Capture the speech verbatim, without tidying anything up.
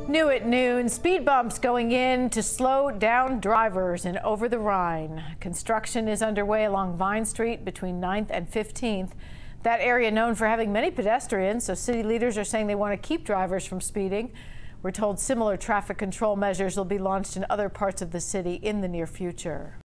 New at noon, speed bumps going in to slow down drivers in Over-the-Rhine. Construction is underway along Vine Street between ninth and fifteenth. That area known for having many pedestrians, so city leaders are saying they want to keep drivers from speeding. We're told similar traffic control measures will be launched in other parts of the city in the near future.